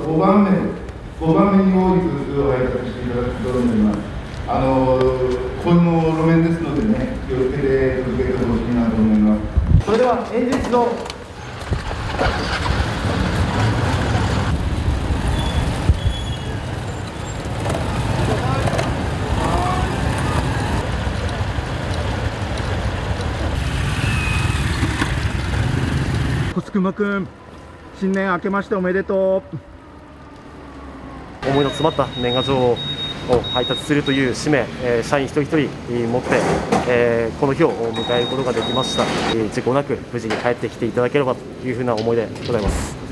5番目に多い通数を配達していただくと思います。この路面ですのでね、気をつけて続けてほしいなと思います。それでは演説のコスクマくん、新年明けましておめでとう。思いの詰まった年賀状を配達するという使命、社員一人一人持って、この日を迎えることができました。事故なく無事に帰ってきていただければというふうな思いでございます。